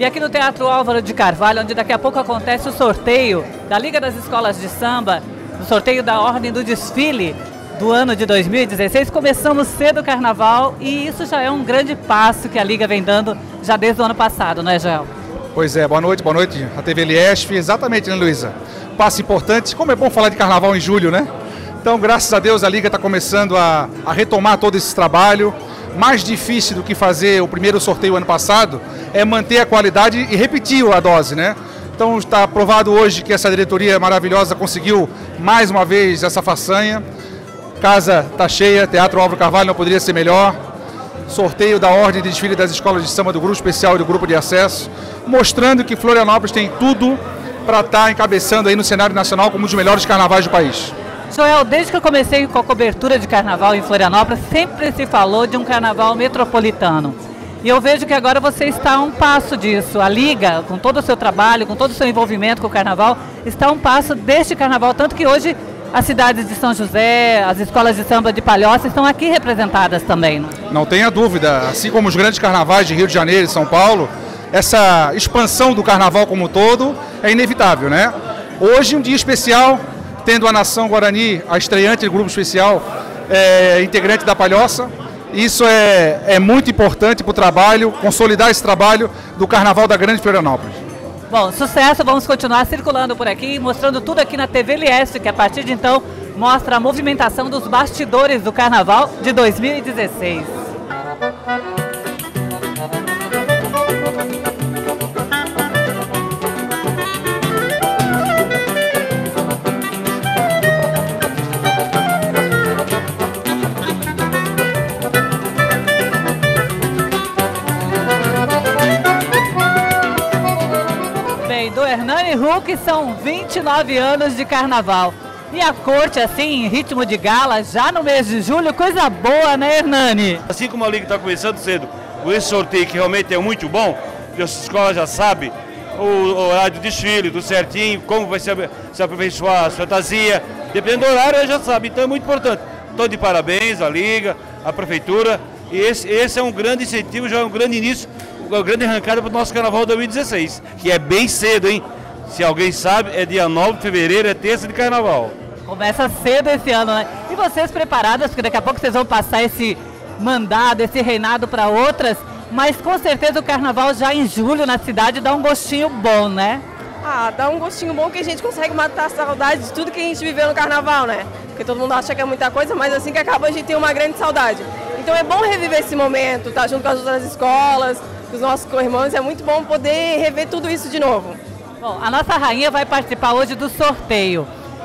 E aqui no Teatro Álvaro de Carvalho, onde daqui a pouco acontece o sorteio da Liga das Escolas de Samba, o sorteio da Ordem do Desfile do ano de 2016, começamos cedo o Carnaval e isso já é um grande passo que a Liga vem dando já desde o ano passado, não é, Joel? Pois é, boa noite, a TV Liesp, exatamente, né, Luísa? Passo importante, como é bom falar de Carnaval em julho, né? Então, graças a Deus, a Liga está começando a retomar todo esse trabalho. Mais difícil do que fazer o primeiro sorteio ano passado é manter a qualidade e repetir a dose, né? Então, está provado hoje que essa diretoria maravilhosa conseguiu mais uma vez essa façanha. Casa está cheia, Teatro Álvaro Carvalho não poderia ser melhor. Sorteio da Ordem de Desfile das Escolas de Samba do Grupo Especial e do Grupo de Acesso, mostrando que Florianópolis tem tudo para estar encabeçando aí no cenário nacional como um dos melhores carnavais do país. Joel, desde que eu comecei com a cobertura de carnaval em Florianópolis, sempre se falou de um carnaval metropolitano. E eu vejo que agora você está a um passo disso. A Liga, com todo o seu trabalho, com todo o seu envolvimento com o carnaval, está a um passo deste carnaval, tanto que hoje as cidades de São José, as escolas de samba de Palhoça estão aqui representadas também. Não tenha dúvida, assim como os grandes carnavais de Rio de Janeiro e São Paulo, essa expansão do carnaval como um todo é inevitável, né? Hoje um dia especial, tendo a Nação Guarani, a estreante do Grupo Especial, integrante da Palhoça. Isso é muito importante para o trabalho, consolidar esse trabalho do Carnaval da Grande Florianópolis. Bom, sucesso, vamos continuar circulando por aqui, mostrando tudo aqui na TV Liesp, que a partir de então mostra a movimentação dos bastidores do Carnaval de 2016. Do Hernani Huck são 29 anos de carnaval. E a corte, assim, em ritmo de gala, já no mês de julho, coisa boa, né, Hernani? Assim como a Liga está começando cedo, com esse sorteio que realmente é muito bom, que as escolas já sabem o horário do desfile, do certinho, como vai se aperfeiçoar a fantasia, dependendo do horário, já sabe, então é muito importante. Então, de parabéns à Liga, à Prefeitura, e esse é um grande incentivo, já é um grande início, uma grande arrancada para o nosso Carnaval 2016, que é bem cedo, hein? Se alguém sabe, é dia 9 de fevereiro, é terça de Carnaval. Começa cedo esse ano, né? E vocês preparadas, porque daqui a pouco vocês vão passar esse mandado, esse reinado para outras, mas com certeza o Carnaval já em julho na cidade dá um gostinho bom, né? Ah, dá um gostinho bom que a gente consegue matar a saudade de tudo que a gente viveu no Carnaval, né? Porque todo mundo acha que é muita coisa, mas assim que acaba a gente tem uma grande saudade. Então é bom reviver esse momento, estar junto com as outras escolas, com os nossos co-irmãos, é muito bom poder rever tudo isso de novo. Bom, a nossa rainha vai participar hoje do sorteio.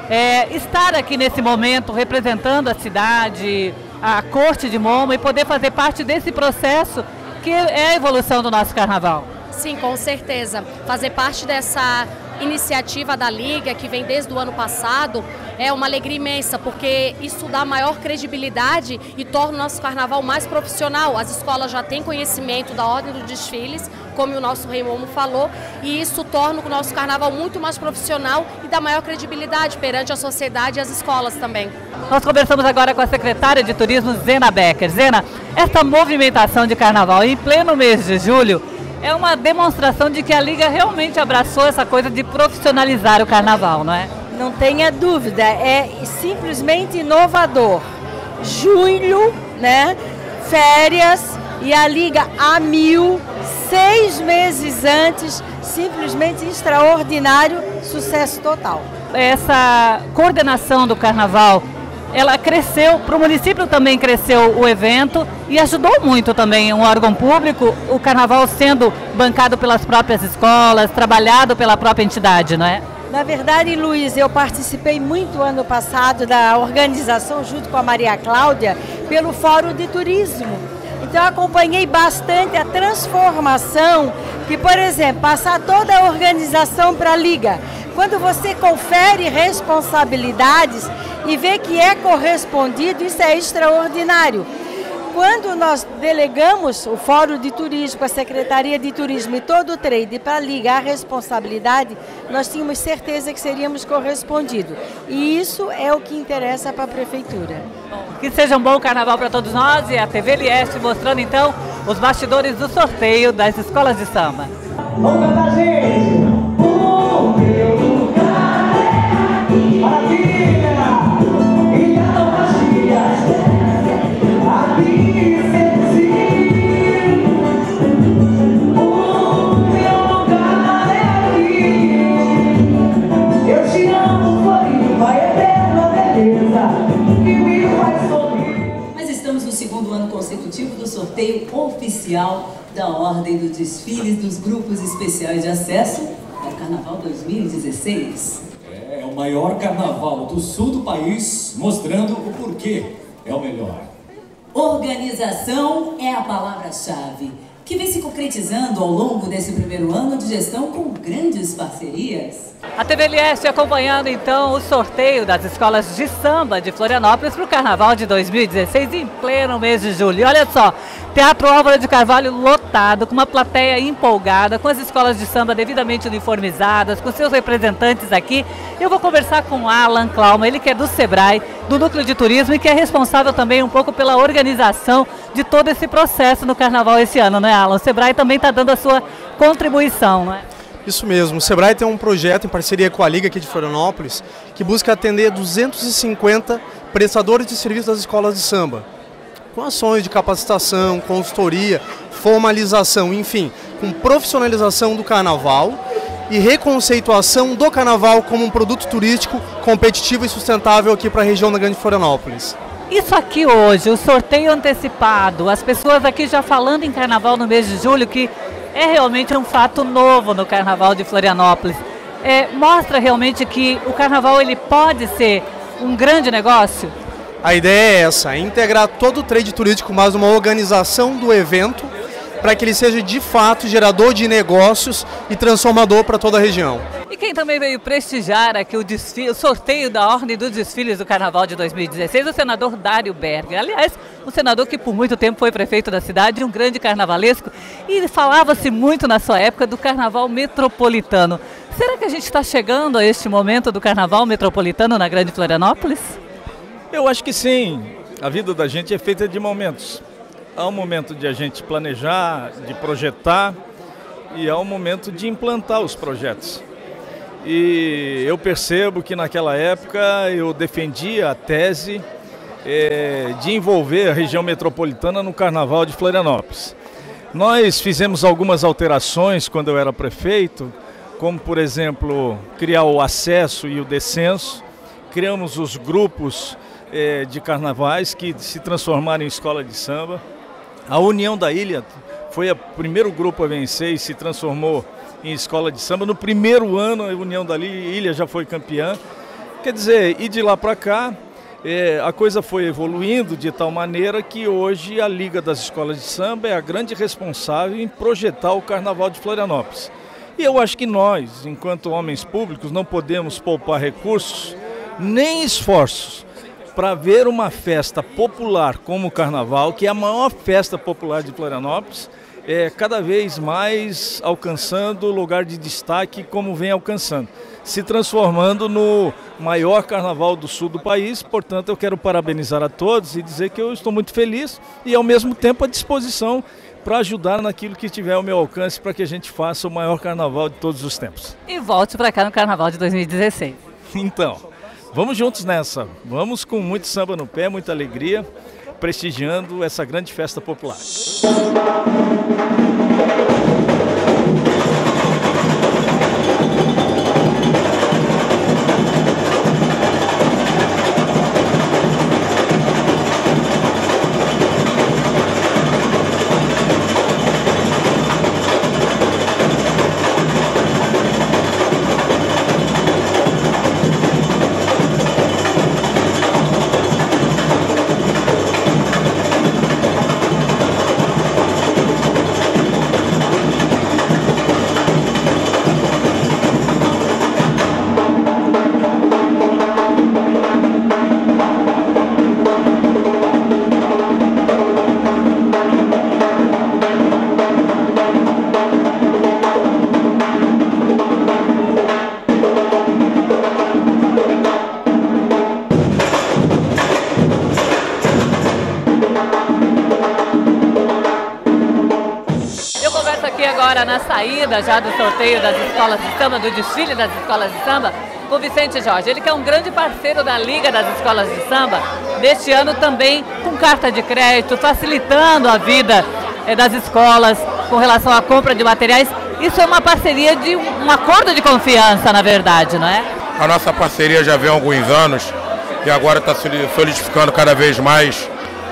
Estar aqui nesse momento representando a cidade, a corte de Momo e poder fazer parte desse processo que é a evolução do nosso carnaval. Sim, com certeza. Fazer parte dessa iniciativa da Liga, que vem desde o ano passado, é uma alegria imensa, porque isso dá maior credibilidade e torna o nosso carnaval mais profissional. As escolas já têm conhecimento da ordem dos desfiles, como o nosso Rei Momo falou, e isso torna o nosso carnaval muito mais profissional e dá maior credibilidade perante a sociedade e as escolas também. Nós conversamos agora com a secretária de Turismo, Zena Becker. Zena, essa movimentação de carnaval em pleno mês de julho é uma demonstração de que a Liga realmente abraçou essa coisa de profissionalizar o carnaval, não é? Não tenha dúvida, é simplesmente inovador. Julho, né? Férias e a Liga a 1000, 6 meses antes, simplesmente extraordinário, sucesso total. Essa coordenação do carnaval, ela cresceu, para o município também cresceu o evento e ajudou muito também um órgão público, o carnaval sendo bancado pelas próprias escolas, trabalhado pela própria entidade, não é? Na verdade, Luiz, eu participei muito ano passado da organização, junto com a Maria Cláudia, pelo Fórum de Turismo. Então, eu acompanhei bastante a transformação, que, por exemplo, passar toda a organização para a Liga. Quando você confere responsabilidades e vê que é correspondido, isso é extraordinário. Quando nós delegamos o Fórum de Turismo, a Secretaria de Turismo e todo o trade para ligar a responsabilidade, nós tínhamos certeza que seríamos correspondidos. E isso é o que interessa para a Prefeitura. Que seja um bom carnaval para todos nós e a TV Liesp mostrando então os bastidores do sorteio das escolas de samba. Vamos cantar, gente! O meu lugar é aqui. Maravilha! E não magia. Aqui senti. O meu lugar é aqui. Eu te amo, Floripa, eterna beleza que me faz sorrir. Mas estamos no segundo ano consecutivo do sorteio oficial da Ordem dos Desfiles dos Grupos Especiais de Acesso ao Carnaval 2016. É o maior carnaval do sul do país, mostrando o porquê é o melhor. Organização é a palavra-chave, que vem se concretizando ao longo desse primeiro ano de gestão com grandes parcerias. A TV Leste acompanhando então o sorteio das escolas de samba de Florianópolis para o Carnaval de 2016 em pleno mês de julho. E olha só, Teatro Álvaro de Carvalho lotado, com uma plateia empolgada, com as escolas de samba devidamente uniformizadas, com seus representantes aqui. Eu vou conversar com Alan Klauma, ele que é do Sebrae, do Núcleo de Turismo e que é responsável também um pouco pela organização de todo esse processo no Carnaval esse ano, não é, Alan? O Sebrae também está dando a sua contribuição, não é? Isso mesmo, o Sebrae tem um projeto em parceria com a Liga aqui de Florianópolis que busca atender 250 prestadores de serviços das escolas de samba, com ações de capacitação, consultoria, formalização, enfim, com profissionalização do carnaval e reconceituação do carnaval como um produto turístico competitivo e sustentável aqui para a região da Grande Florianópolis. Isso aqui hoje, o sorteio antecipado, as pessoas aqui já falando em carnaval no mês de julho, que é realmente um fato novo no Carnaval de Florianópolis. Mostra realmente que o Carnaval ele pode ser um grande negócio? A ideia é essa, integrar todo o trade turístico, mas uma organização do evento para que ele seja de fato gerador de negócios e transformador para toda a região. E quem também veio prestigiar aqui o sorteio da Ordem dos Desfiles do Carnaval de 2016, o senador Dário Berger. Aliás, um senador que por muito tempo foi prefeito da cidade, um grande carnavalesco, e falava-se muito na sua época do Carnaval Metropolitano. Será que a gente está chegando a este momento do Carnaval Metropolitano na Grande Florianópolis? Eu acho que sim. A vida da gente é feita de momentos. Há um momento de a gente planejar, de projetar, e há um momento de implantar os projetos. E eu percebo que naquela época eu defendia a tese de envolver a região metropolitana no Carnaval de Florianópolis. Nós fizemos algumas alterações quando eu era prefeito, como por exemplo, criar o acesso e o descenso, criamos os grupos de carnavais que se transformaram em escola de samba. A União da Ilha foi o primeiro grupo a vencer e se transformou em escola de samba. No primeiro ano, a União da Ilha já foi campeã. Quer dizer, e de lá para cá, a coisa foi evoluindo de tal maneira que hoje a Liga das Escolas de Samba é a grande responsável em projetar o Carnaval de Florianópolis. E eu acho que nós, enquanto homens públicos, não podemos poupar recursos nem esforços para ver uma festa popular como o Carnaval, que é a maior festa popular de Florianópolis, cada vez mais alcançando lugar de destaque como vem alcançando, se transformando no maior carnaval do sul do país. Portanto, eu quero parabenizar a todos e dizer que eu estou muito feliz e ao mesmo tempo à disposição para ajudar naquilo que tiver ao meu alcance para que a gente faça o maior carnaval de todos os tempos. E volte para cá no Carnaval de 2016. Então, vamos juntos nessa, vamos com muito samba no pé, muita alegria, prestigiando essa grande festa popular. agora na saída já do sorteio das escolas de samba, do desfile das escolas de samba, com o Vicente Jorge. Ele que é um grande parceiro da Liga das Escolas de Samba, neste ano também com carta de crédito, facilitando a vida das escolas com relação à compra de materiais. Isso é uma parceria de um acordo de confiança, na verdade, não é? A nossa parceria já vem há alguns anos e agora está se solidificando cada vez mais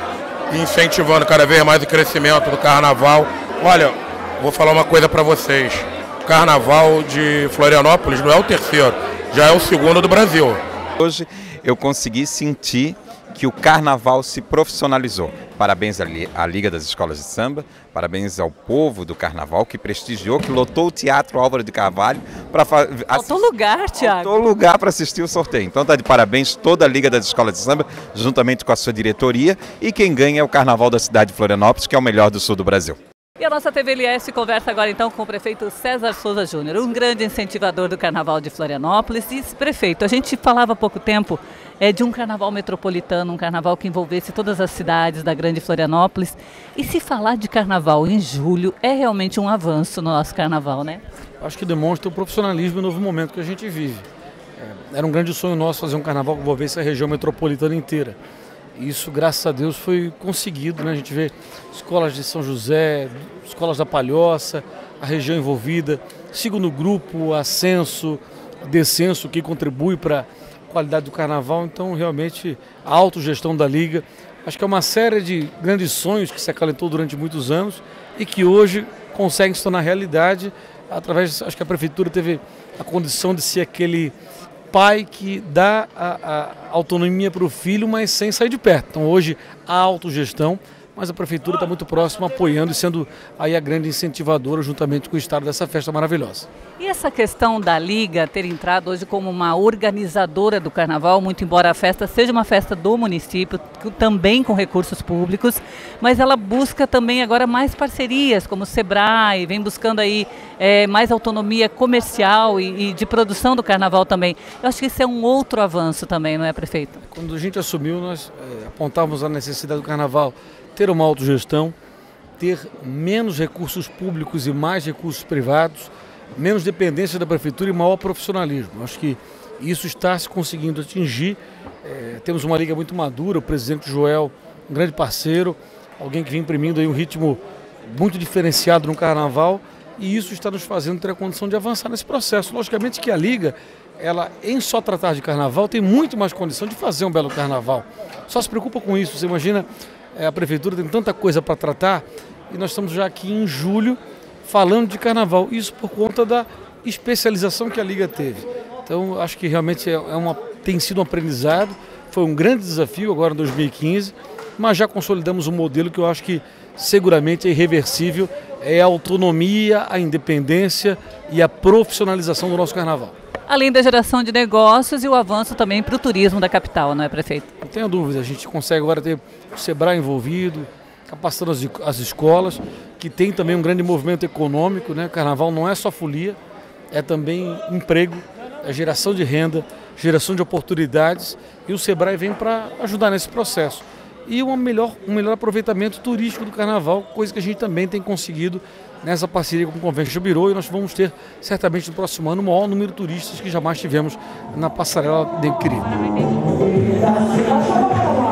e incentivando cada vez mais o crescimento do carnaval. Olha, vou falar uma coisa para vocês. O carnaval de Florianópolis não é o terceiro, já é o segundo do Brasil. Hoje eu consegui sentir que o carnaval se profissionalizou. Parabéns à Liga das Escolas de Samba, parabéns ao povo do carnaval que prestigiou, que lotou o Teatro Álvaro de Carvalho para faltou lugar, Thiago. Faltou lugar para assistir o sorteio. Então está de parabéns toda a Liga das Escolas de Samba, juntamente com a sua diretoria, e quem ganha é o Carnaval da cidade de Florianópolis, que é o melhor do sul do Brasil. E a nossa TV LS conversa agora então com o prefeito César Souza Júnior, um grande incentivador do Carnaval de Florianópolis. E prefeito, a gente falava há pouco tempo de um carnaval metropolitano, um carnaval que envolvesse todas as cidades da grande Florianópolis. E se falar de carnaval em julho é realmente um avanço no nosso carnaval, né? Acho que demonstra o profissionalismo e o novo momento que a gente vive. Era um grande sonho nosso fazer um carnaval que envolvesse a região metropolitana inteira. Isso, graças a Deus, foi conseguido, né? A gente vê escolas de São José, escolas da Palhoça, a região envolvida, segundo grupo, ascenso, descenso, que contribui para a qualidade do carnaval. Então, realmente, a autogestão da Liga, acho que é uma série de grandes sonhos que se acalentou durante muitos anos e que hoje conseguem se tornar realidade através, acho que a Prefeitura teve a condição de ser aquele pai que dá a autonomia para o filho, mas sem sair de perto. Então hoje há autogestão, mas a Prefeitura está muito próxima, apoiando e sendo aí a grande incentivadora juntamente com o Estado dessa festa maravilhosa. E essa questão da Liga ter entrado hoje como uma organizadora do Carnaval, muito embora a festa seja uma festa do município, também com recursos públicos, mas ela busca também agora mais parcerias, como o Sebrae, vem buscando aí mais autonomia comercial e de produção do Carnaval também. Eu acho que isso é um outro avanço também, não é, prefeito? Quando a gente assumiu, nós apontávamos a necessidade do Carnaval ter uma autogestão, ter menos recursos públicos e mais recursos privados, menos dependência da Prefeitura e maior profissionalismo. Acho que isso está se conseguindo atingir. Temos uma liga muito madura, o presidente Joel, um grande parceiro, alguém que vem imprimindo aí um ritmo muito diferenciado no Carnaval, e isso está nos fazendo ter a condição de avançar nesse processo. Logicamente que a Liga, ela em só tratar de Carnaval, tem muito mais condição de fazer um belo Carnaval. Só se preocupa com isso. Você imagina, a Prefeitura tem tanta coisa para tratar e nós estamos já aqui em julho falando de Carnaval. Isso por conta da especialização que a Liga teve. Então, acho que realmente tem sido um aprendizado. Foi um grande desafio agora em 2015, mas já consolidamos um modelo que eu acho que seguramente é irreversível. É a autonomia, a independência e a profissionalização do nosso Carnaval. Além da geração de negócios e o avanço também para o turismo da capital, não é, prefeito? Não tenha dúvida, a gente consegue agora ter o Sebrae envolvido, capacitando as escolas, que tem também um grande movimento econômico, né? Carnaval não é só folia, é também emprego, é geração de renda, geração de oportunidades, e o Sebrae vem para ajudar nesse processo. E um melhor aproveitamento turístico do Carnaval, coisa que a gente também tem conseguido nessa parceria com o Convention Bureau, e nós vamos ter certamente no próximo ano o maior número de turistas que jamais tivemos na passarela de Querido.